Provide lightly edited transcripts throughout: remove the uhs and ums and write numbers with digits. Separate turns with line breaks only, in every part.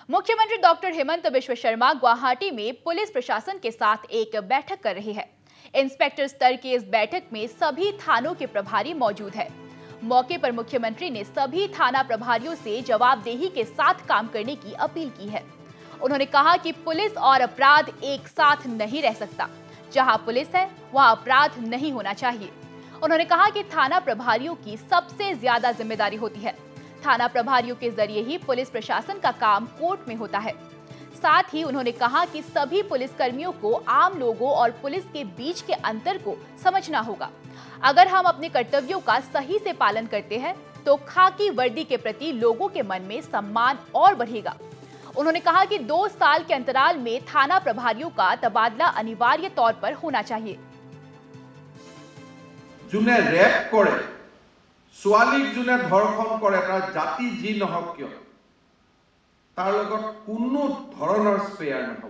मुख्यमंत्री डॉक्टर हेमंत बिश्व शर्मा गुवाहाटी में पुलिस प्रशासन के साथ एक बैठक कर रहे हैं। इंस्पेक्टर स्तर की इस बैठक में सभी थानों के प्रभारी मौजूद हैं। मौके पर मुख्यमंत्री ने सभी थाना प्रभारियों से जवाबदेही के साथ काम करने की अपील की है। उन्होंने कहा कि पुलिस और अपराध एक साथ नहीं रह सकता। जहां पुलिस है वहां अपराध नहीं होना चाहिए। उन्होंने कहा कि थाना प्रभारियों की सबसे ज्यादा जिम्मेदारी होती है। थाना प्रभारियों के जरिए ही पुलिस प्रशासन का काम कोर्ट में होता है। साथ ही उन्होंने कहा कि सभी पुलिसकर्मियों को आम लोगों और पुलिस के बीच के अंतर को समझना होगा। अगर हम अपने कर्तव्यों का सही से पालन करते हैं तो खाकी वर्दी के प्रति लोगों के मन में सम्मान और बढ़ेगा। उन्होंने कहा कि 2 साल के अंतराल में थाना प्रभारियों का तबादला अनिवार्य तौर पर होना चाहिए।
जुने रेप करे ছোৱালীক जुने धर्षण करे तार जाति जी নহক किय तार লগত কোনো ধৰণৰ স্পেয়াৰ নহব,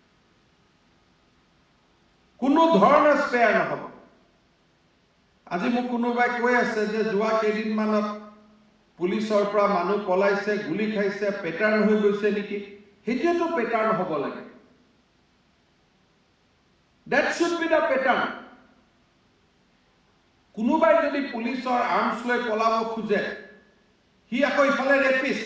কোনো ধৰণৰ স্পেয়াৰ নহব। আজি মোক কোনোবাই কৈ আছে যে যোৱা কেইদিনমানত পুলিচৰ পৰা মানুহ পলাইছে, গুলি খাইছে, পেটাৰ্ণ হৈ গৈছে নেকি? সেইটোতো পেটাৰ্ণ হ'ব লাগে। That should be the pattern. কোনোবাই যদি পুলিচৰ আৰ্মছ লৈ পলাব খোজে সি আকৌ ইফালে ৰেপিষ্ট।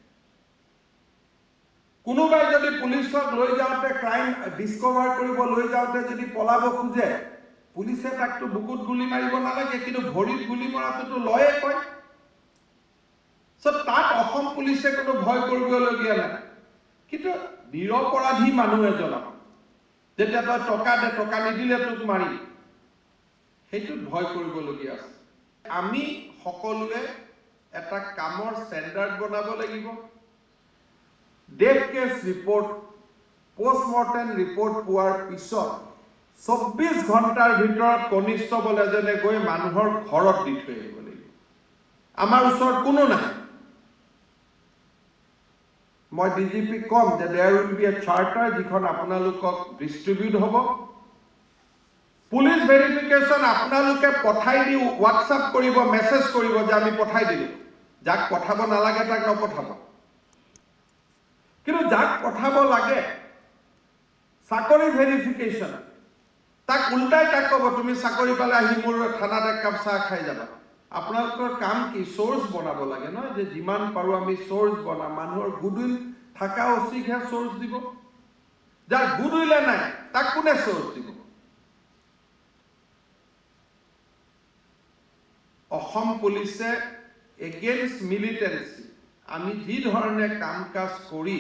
কোনোবাই যদি পুলিচক লৈ যাওঁতে ক্ৰাইম ডিসকভাৰ কৰিব লৈ যাওঁতে যদি পলাব খোজে পুলিচে তাকতো বুকুত গুলি মাৰিব নালাগে, কিন্তু ভৰিত গুলি মৰাটোতো লয়ে কয়। তাত অসম পুলিচে কোনো ভয় কৰিবলগীয়া নাই। কিন্তু নিৰপৰাধী মানুহ এজনক যেতিয়া তই টকা দে, টকা নিদিলে তোক মাৰি, সেইটো ভয় কৰিবলগীয়া আছে। আমি সকলোৱে এটা কামৰ ষ্টেণ্ডাৰ্ড বনাব লাগিব। Death case report, postmortem report পোৱাৰ পিছত 24 ঘণ্টাৰ ভিতৰত কনিষ্টবল এজনে গৈ মানুহৰ ঘৰত দি থৈ আহিব লাগিব। আমাৰ ওচৰত কোনো নাই। মই ডিজিপি কম যে there will be a charter যিখন আপোনালোকক ডিষ্ট্ৰিবিউট হ'ব। পুলিচ ভেৰিফিকেশ্যন আপোনালোকে পঠাই দি হোৱাটছআপ কৰিব, মেছেজ কৰিব যে আমি পঠাই দিলোঁ। যাক পঠাব নালাগে তাক নপঠাব। কিন্তু যাক পঠাব লাগে চাকৰি ভেৰিফিকেশ্যন তাক উল্টাই তাক ক'ব তুমি চাকৰি পালে আহি মোৰ থানাত এক কাপ চাহ খাই যাবা। আপোনালোকৰ কাম কি? চ'ৰ্চ বনাব লাগে নহয়, যে যিমান পাৰোঁ আমি চ'ৰ্চ বনাম। মানুহৰ গুডউইল থকা অচিকহে চ'ৰ্চ দিব। যাৰ গুডউইলে নাই তাক কোনে চ'ৰ্চ দিব? অসম পুলিচে এগেইনষ্ট মিলিটেন্সি আমি যি ধৰণে কাম কাজ কৰি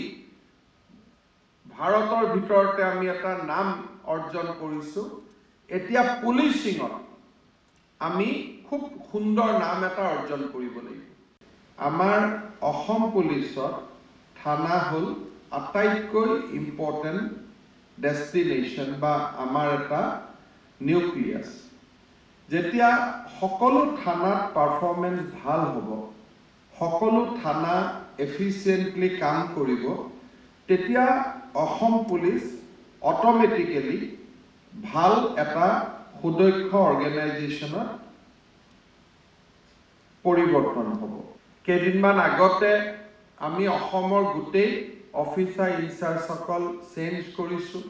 ভাৰতৰ ভিতৰতে আমি এটা নাম অৰ্জন কৰিছোঁ। এতিয়া পুলিচিঙত আমি খুব সুন্দৰ নাম এটা অৰ্জন কৰিব লাগিব। আমাৰ অসম পুলিচত থানা হ'ল আটাইতকৈ ইম্পৰ্টেণ্ট ডেষ্টিনেশ্যন বা আমাৰ এটা নিউক্লিয়াছ। যেতিয়া সকলো থানাত পাৰফৰ্মেন্স ভাল হ'ব, সকলো থানা এফিচিয়েণ্টলি কাম কৰিব, তেতিয়া অসম পুলিচ অট'মেটিকেলি ভাল এটা সুদক্ষ অৰ্গেনাইজেশ্যনত পৰিৱৰ্তন হ'ব। কেইদিনমান আগতে আমি অসমৰ গোটেই অফিচাৰ ইনচাৰ্জসকল চেঞ্জ কৰিছোঁ।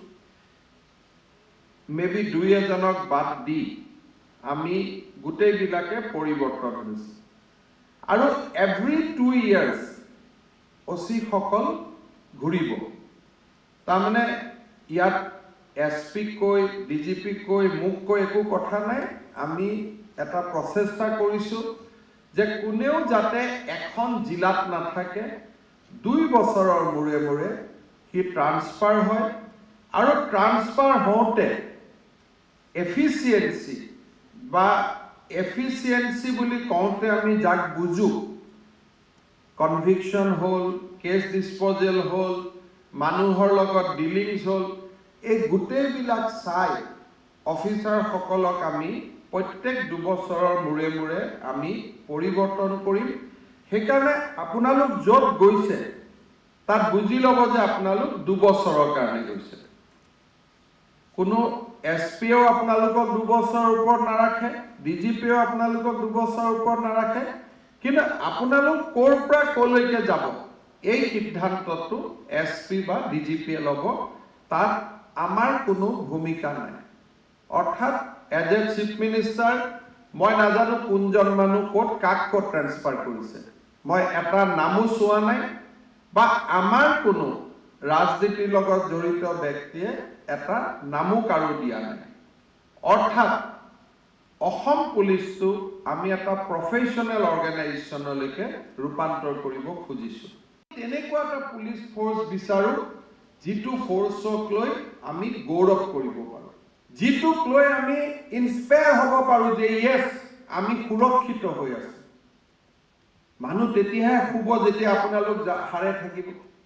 মেবি 2-এজনক বাদ দি আমি গোটেইবিলাকে পৰিৱৰ্তন হৈছে। আৰু এভৰি 2 years অচিসকল ঘূৰিব। তাৰমানে ইয়াত এছপি কৈ, ডিজিপি কৈ, মোক কৈ একো কথা নাই। আমি এটা প্ৰচেষ্টা কৰিছোঁ যে কোনেও যাতে এখন জিলাত নাথাকে। 2 বছৰৰ মূৰে মূৰে সি ট্ৰান্সফাৰ হয়। আৰু ট্ৰান্সফাৰ হওঁতে এফিচিয়েঞ্চি বা এফিচিয়েঞ্চি বুলি কওঁতে আমি যাক বুজো, কনভিকশ্যন হ'ল, কেছ ডিছপ'জেল হ'ল, মানুহৰ লগত ডিলিংছ হ'ল, এই গোটেইবিলাক চাই অফিচাৰসকলক আমি প্ৰত্যেক 2 বছৰৰ মূৰে মূৰে আমি পৰিৱৰ্তন কৰিম। সেইকাৰণে আপোনালোক য'ত গৈছে তাত বুজি ল'ব যে আপোনালোক 2 বছৰৰ কাৰণে গৈছে। কোনো এছপিও আপোনালোকক 2 বছৰৰ ওপৰত নাৰাখে, ডিজিপিও আপোনালোকক 2 বছৰৰ ওপৰত নাৰাখে। কিন্তু আপোনালোক ক'ৰ পৰা ক'লৈকে যাব এই সিদ্ধান্তটো এছপি বা ডিজিপিয়ে ল'ব, তাত আমাৰ কোনো ভূমিকা নাই। অৰ্থাৎ এজ এ চিফ মিনিষ্টাৰ মই নাজানো কোনজন মানুহ ক'ত কাক ক'ত ট্ৰেন্সফাৰ কৰিছে, মই এটা নামো চোৱা নাই বা আমাৰ কোনো ৰাজনীতিৰ লগত জড়িত ব্যক্তিয়ে এটা নামো কাৰো দিয়া নাই। অৰ্থাৎ অসম পুলিচটো আমি এটা প্ৰফেশ্যনেল অৰ্গেনাইজেশ্যনলৈকে ৰূপান্তৰ কৰিব খুজিছোঁ। তেনেকুৱা এটা পুলিচ ফ'ৰ্চ বিচাৰোঁ যিটো ফ'ৰ্চক লৈ আমি গৌৰৱ কৰিব পাৰোঁ, যিটোক লৈ আমি ইনস্পায়াৰ হ'ব পাৰোঁ যে য়েছ আমি সুৰক্ষিত হৈ আছোঁ। মানুহ তেতিয়াহে শুব যেতিয়া আপোনালোক হাৰে থাকিব,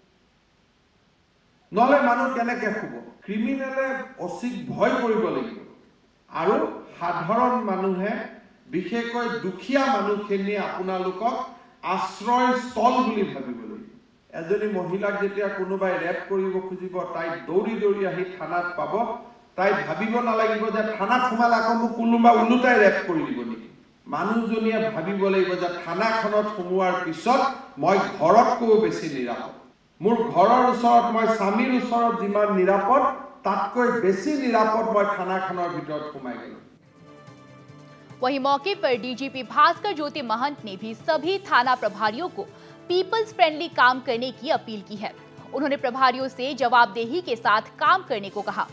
নহ'লে মানুহ কেনেকৈ শুব? ক্ৰিমিনেলে অচিক ভয় কৰিব লাগিব আৰু সাধাৰণ মানুহে বিশেষকৈ দুখীয়া মানুহখিনিয়ে আপোনালোকক আশ্ৰয়স্থল বুলি ভাবিব লাগিব। এজনী মহিলাক যেতিয়া কোনোবাই ৰেপ কৰিব খুজিব, তাই দৌৰি দৌৰি আহি থানাত পাব, তাই ভাবিব নালাগিব যে থানাত সোমালে আকৌ মোক কোনোবা ওলোটাই ৰেপ কৰি দিব নেকি। মানুহজনীয়ে ভাবিব লাগিব যে থানাখনত সোমোৱাৰ পিছত মই ঘৰতকৈও বেছি নিৰাপদ, মোৰ ঘৰৰ ওচৰত মই স্বামীৰ ওচৰত যিমান নিৰাপদ তাতকৈ বেছি নিৰাপদ মই থানাখনৰ ভিতৰত সোমাই গ'লো।
वहीं मौके पर डीजीपी भास्कर ज्योति महंत ने भी सभी थाना प्रभारियों को पीपल्स फ्रेंडली काम करने की अपील की है। उन्होंने प्रभारियों से जवाबदेही के साथ काम करने को कहा।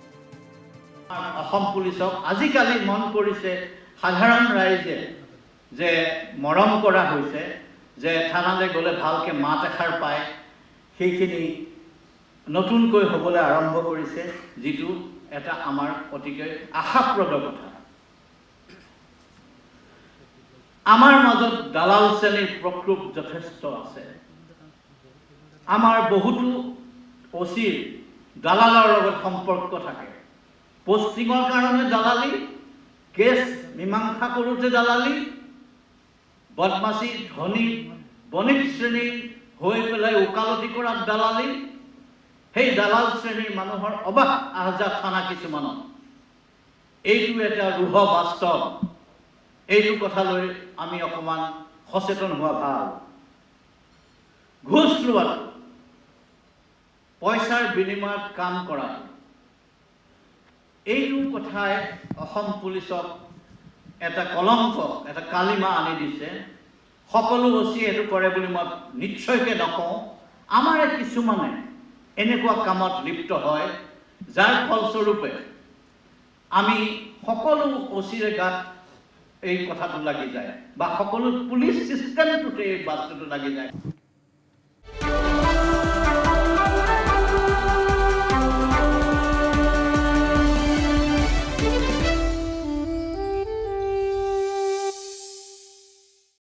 অসম পুলিচক আজিকালি মন কৰিছে সাধাৰণ ৰাইজে যে মৰম কৰা হৈছে, যে থানালৈ গ'লে ভালকৈ মাত এষাৰ পায়, সেইখিনি নতুনকৈ হ'বলৈ আৰম্ভ কৰিছে, যিটো এটা আমাৰ অতিকৈ আশাপ্ৰদ কথা। আমাৰ মাজত দালাল শ্ৰেণীৰ প্ৰকোপ যথেষ্ট আছে। আমাৰ বহুতো অচিৰ দালালৰ লগত সম্পৰ্ক থাকে। পোষ্টিঙৰ কাৰণে দালালি, কেছ মীমাংসা কৰোঁতে দালালি, বদমাচি ধনী বণিক শ্ৰেণীৰ হৈ পেলাই ওকালতি কৰাত দালালি, সেই দালাল শ্ৰেণীৰ মানুহৰ অবাক আহজাত থানা কিছুমানত। এইটো এটা ৰুহ বাস্তৱ। এইটো কথা লৈ আমি অকণমান সচেতন হোৱা ভাল। ঘুষ লোৱাটো, পইচাৰ বিনিময়ত কাম কৰাটো, এইটো কথাই অসম পুলিচক এটা কলংক, এটা কালিমা আনি দিছে। সকলো অচি এইটো কৰে বুলি মই নিশ্চয়কৈ নকওঁ। আমাৰে কিছুমানে এনেকুৱা কামত লিপ্ত হয়, যাৰ ফলস্বৰূপে আমি সকলো অচিৰে গাত এই কথাটো লাগি যায় বা সকলো পুলিচ চিষ্টেমটোতে এই বস্তুটো লাগি যায়।